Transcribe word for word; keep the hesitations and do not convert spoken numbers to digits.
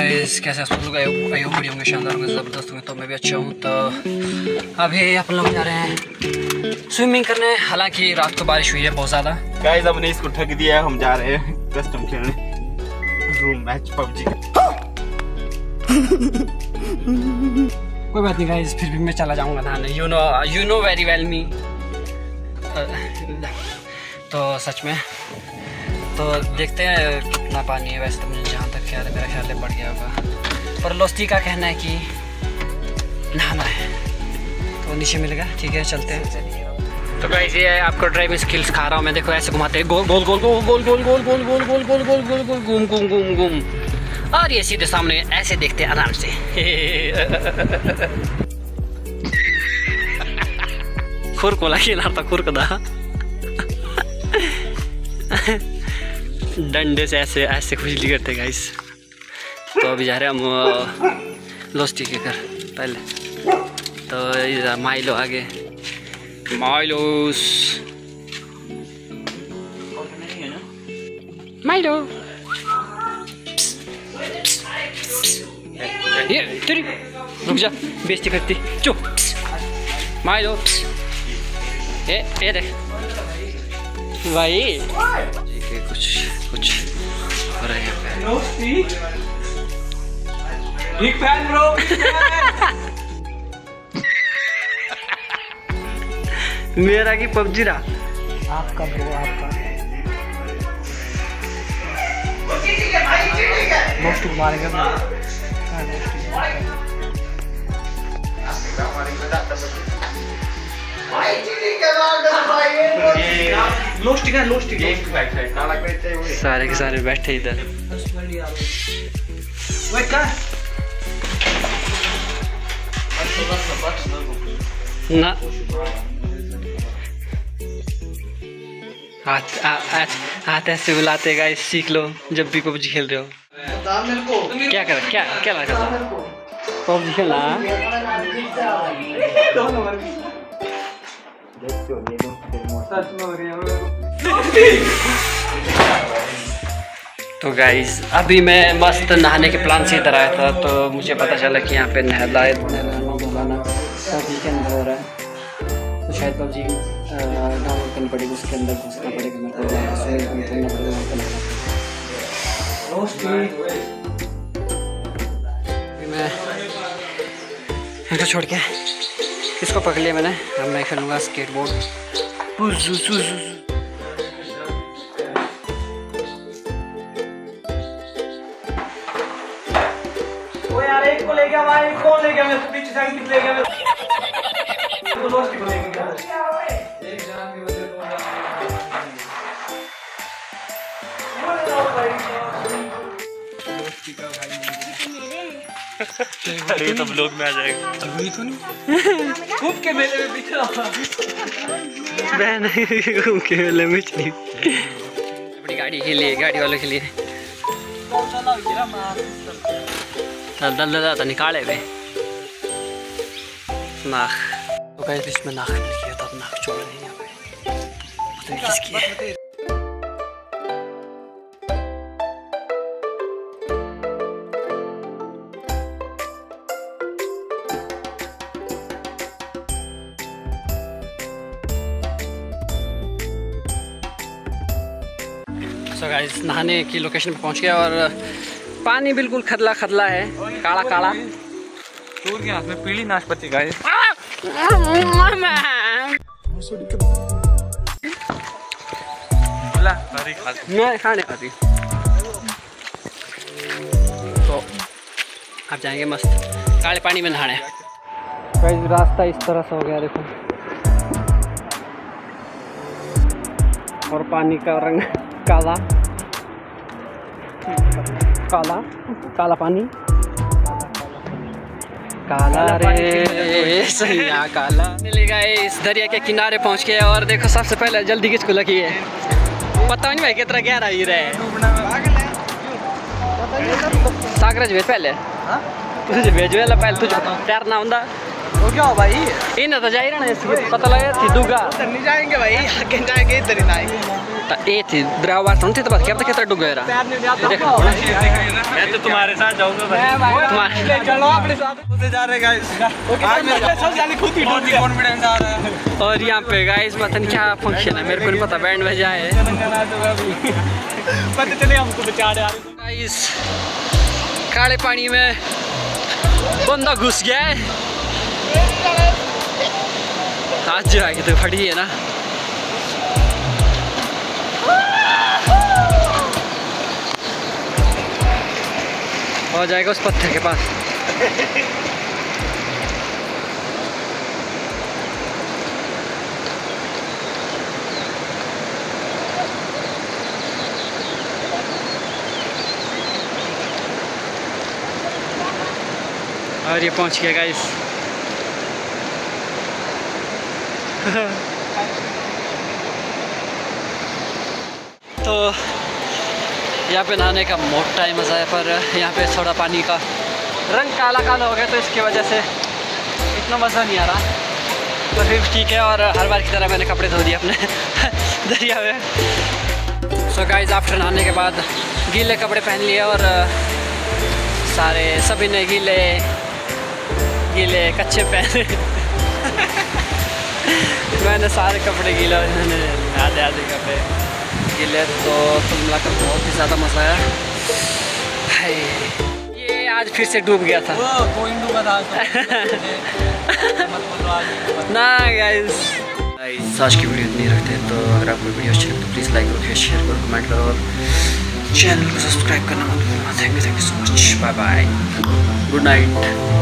Guys, कैसे आप लोग? आई होप बढ़िया होंगे, शानदार होंगे, ज़बरदस्त होंगे। तो मैं भी अच्छा हूँ। तो अभी अपन लोग जा रहे हैं स्विमिंग करने। हालांकि रात को बारिश हुई है बहुत ज़्यादा। गाइस हमने इसको ठग दिया है, हम जा रहे हैं कस्टम खेलने रूम मैच पबजी। कोई बात नहीं गाइस, फिर भी मैं चला जाऊँगा नहाने। You know you know very well me. तो सच में तो देखते हैं कितना पानी है। वैसे तो मुझे जहाँ तक ख्याल है, मेरा ख्याल है बढ़ गया होगा, पर लोस्टी का कहना है कि नहाना है तो नीचे मिलेगा। ठीक है, चलते हैं। तो गाइस ये आपको ड्राइविंग स्किल्स खा रहा हूँ मैं। देखो ऐसे घुमाते हैं, गोल गोल गोल गोल गोल गोल गोल गोल गोल गोल गोल गोल गोल गोल घूम घूम घूम घूम, और ये सीधे सामने ऐसे देखते हैं आराम से। खुर को लगी ना था, खुर को दा डंडे से ऐसे ऐसे खुजली करते गाइस। तो अभी जा रहे हैं हम लोस्टी के घर पहले। तो इधर माइलो आगे, माइलोस माइलो ये तेरी रुक जा, बेइज्जती करती, चुप। माइलो ए ए देख भाई, कुछ कुछ हो रहा है यहाँ पे। Big fan bro. मेरा की पबजी रहा आपका ब्रो, आपका मोस्ट मारेगा। सारे के सारे बैठे इधर। ना हाथ हाथ ऐसे बुलाते गाइस, सीख लो जब भी पबजी खेल रहे हो। क्या कर क्या क्या लगा पबजी खेलना? तो गाइस अभी मैं मस्त नहाने के प्लान से इधर आया था, तो मुझे पता चला कि यहाँ पे नहला नहलाना पबजी के अंदर हो रहा है। तो शायद पबजी डाउनलोड करनी पड़ेगी, उसके अंदर घुसना पड़ेगा मेरे को। मैं इनको छोड़ के इसको पकड़ लिया मैंने। अब मैं खेलूँगा स्केटबोर्ड। ओ यार एक को ले गया भाई, कौन ले गया? मैं पीछे साइड किस ले गया? मैं लोस्टी को ले गया। एक जान की वजह लोस्टी का भाई अरे तो ब्लॉग में आ जाएगा। अभी तो नहीं घूम के मेले में पीछे बहन घूम के मेले में चली। बड़ी गाड़ी के लिए, गाड़ी वालों के लिए दल दल दल निकाले वे नाक। तो गाइस बीच में नाक लिखी था, नाक छोड़ रहे हैं यहाँ पे, पता नहीं किसकी है। तो गाइस नहाने की लोकेशन पे पहुंच गया और पानी बिल्कुल खदला खदला है, काला काला। सूर के हाथ में पीली नाशपाती गाइस। मैं खाने खाती। तो आप जाएंगे मस्त काले पानी में नहाने। गाइस रास्ता इस तरह से हो गया देखो, और पानी का रंग काला काला काला पानी, काला रे सैया काला। चले गए इस दरिया के किनारे पहुंच के, और देखो सबसे पहले जल्दी किसको लगी है पता नहीं भाई कितना गहरा ही रहे। सागरज भेज पहले, तुझे भेज वाला पहले तुझे तैरना होंदा हो क्या हो भाई? इन तो जा ही रहना, पता लगे थी दूगा नहीं जाएंगे भाई, आगे जाएंगे इधर ही ना आएंगे। ए थी द्राव बार सुनते तो बात क्या कितना डूब गया मैं तो तुम्हारे साथ जाऊंगा भाई। चलो अपने साथ उसे जा रहे गाइस। सब जाने खुद ही बहुत कॉन्फिडेंस आ रहा है। और यहाँ पे गाइस पता क्या फंक्शन है, मेरे को नहीं पता, बैंड बजा है। पता चले हमको बचा रहे गाइस। काले पानी में बंदा घुस गया है। आज जो आएगी तो फटी है ना। हो जाएगा उस पत्थर के पास। और ये पहुंच गया गाइस। तो यहाँ पे नहाने का मोटा ही मज़ा है, पर यहाँ पे थोड़ा पानी का रंग काला काला हो गया तो इसकी वजह से इतना मज़ा नहीं आ रहा, तो फिर ठीक है। और हर बार की तरह मैंने कपड़े धो दिए अपने दरिया में। सो गाइस आफ्टर नहाने के बाद गीले कपड़े पहन लिए और सारे सभी ने गीले गीले कच्चे पहने। मैंने सारे कपड़े गीले और इन्होंने आधे आधे कपड़े गीले। तो कुल मिलाकर बहुत ही ज़्यादा मज़ा आया। हाय ये आज फिर से डूब गया था। कोई डूबा था ना गाइस। गाइस आज की वीडियो इतनी रखते हैं, तो अगर आपको वीडियो अच्छी लगे तो प्लीज़ लाइक करो, शेयर करो, कमेंट करो और चैनल को सब्सक्राइब करना मत भूलना। Thank you thank you so much. Bye bye, good night.